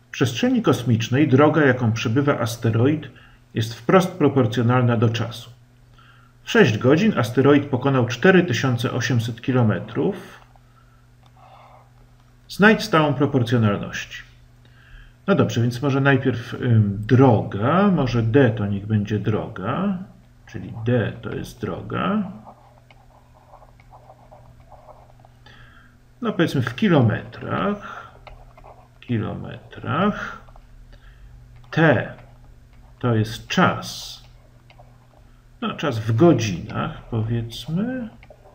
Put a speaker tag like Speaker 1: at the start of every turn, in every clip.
Speaker 1: W przestrzeni kosmicznej droga, jaką przebywa asteroid, jest wprost proporcjonalna do czasu. W 6 godzin asteroid pokonał 4800 km. Znajdź stałą proporcjonalności. No dobrze, więc może najpierw droga, może d to niech będzie droga, czyli d to jest droga. No powiedzmy w kilometrach. T to jest czas. No czas w godzinach powiedzmy.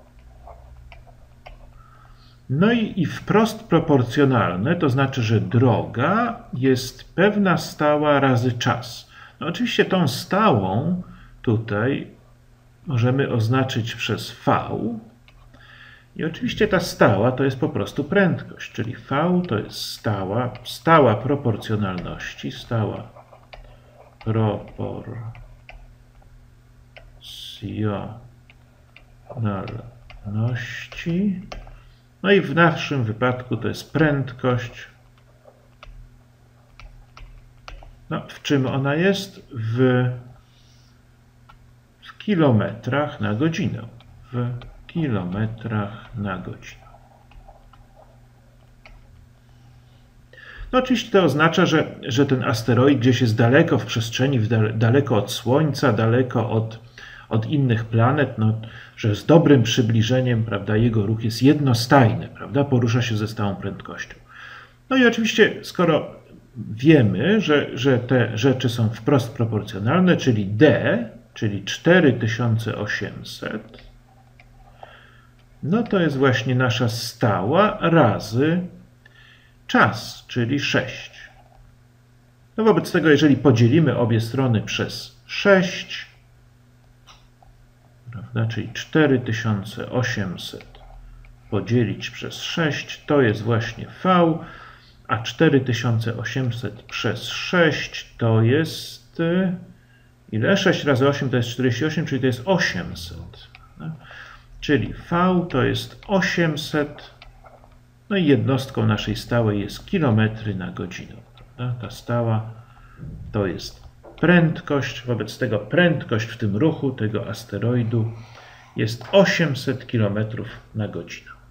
Speaker 1: No i wprost proporcjonalne, to znaczy, że droga jest pewna stała razy czas. No oczywiście tą stałą tutaj możemy oznaczyć przez v. I oczywiście ta stała to jest po prostu prędkość, czyli v to jest stała proporcjonalności, stała proporcjonalności. No i w naszym wypadku to jest prędkość. No, w czym ona jest? W kilometrach na godzinę. W kilometrach na godzinę. No oczywiście to oznacza, że ten asteroid gdzieś jest daleko w przestrzeni, daleko od Słońca, daleko od innych planet, no, że z dobrym przybliżeniem, prawda, jego ruch jest jednostajny, prawda, porusza się ze stałą prędkością. No i oczywiście, skoro wiemy, że te rzeczy są wprost proporcjonalne, czyli d, czyli 4800, no to jest właśnie nasza stała razy czas, czyli 6. No wobec tego, jeżeli podzielimy obie strony przez 6, prawda, czyli 4800 podzielić przez 6 to jest właśnie v, a 4800 przez 6 to jest ile? 6 razy 8 to jest 48, czyli to jest 800. Prawda? Czyli v to jest 800, no i jednostką naszej stałej jest kilometry na godzinę. Prawda? Ta stała to jest prędkość, wobec tego prędkość w tym ruchu tego asteroidu jest 800 km na godzinę.